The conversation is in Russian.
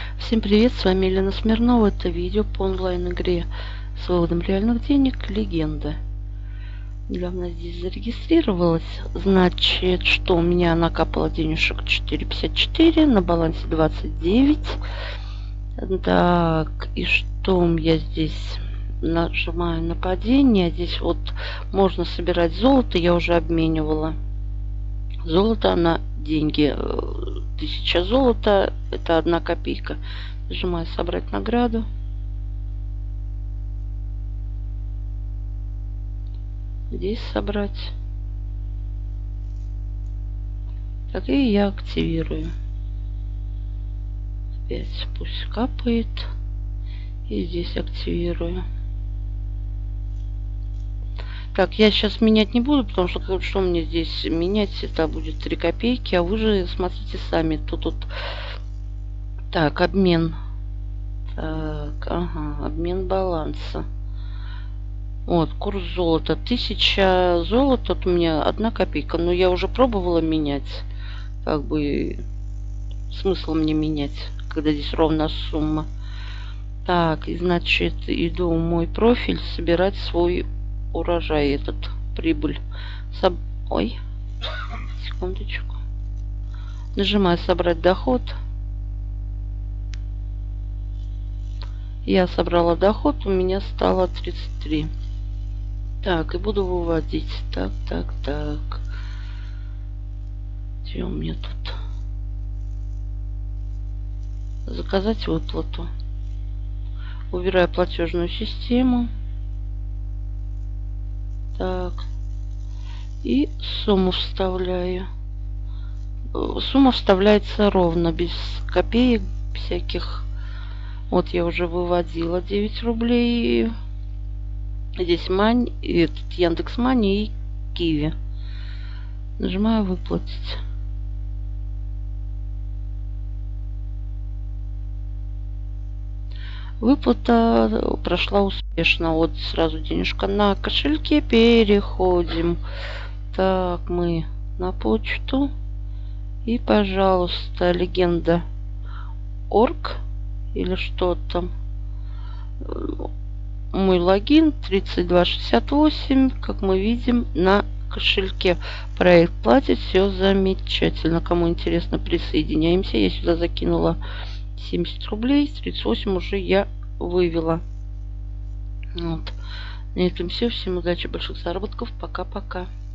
Всем привет, с вами Елена Смирнова. Это видео по онлайн-игре с выводом реальных денег «Легенда». Недавно здесь зарегистрировалась. Значит, что у меня накапало денежек 4,54, на балансе 29. Так, и что я здесь нажимаю на падение. Здесь вот можно собирать золото, я уже обменивала золото на деньги. 1000 золота — это 1 копейка. Нажимаю собрать награду. Здесь собрать. Так, и я активирую. Опять пусть капает. И здесь активирую. Так, я сейчас менять не буду, потому что мне здесь менять, это будет 3 копейки, а вы же смотрите сами. Тут так, обмен. Так, ага, обмен баланса. Вот, курс золота. 1000 золота, вот у меня 1 копейка. Но я уже пробовала менять. Как бы смысл мне менять, когда здесь ровная сумма. Так, и значит, иду в мой профиль собирать свой урожай, этот прибыль. Ой, секундочку. Нажимаю собрать доход. Я собрала доход, у меня стало 33. Так, и буду выводить. Так. Где у меня тут? Заказать выплату. Убираю платежную систему. Так. И сумму вставляю. Сумма вставляется ровно, без копеек всяких. Вот я уже выводила 9 рублей. Здесь Мань, этот Яндекс.Мани и Киви. Нажимаю выплатить. Выплата прошла успешно. Вот сразу денежка на кошельке. Переходим. Так, мы на почту. И, пожалуйста, легенда.орг или что там. Мой логин 3268. Как мы видим, на кошельке. Проект платит. Все замечательно. Кому интересно, присоединяемся. Я сюда закинула 70 рублей. 38 уже я вывела. Вот. На этом все. Всем удачи, больших заработков. Пока-пока.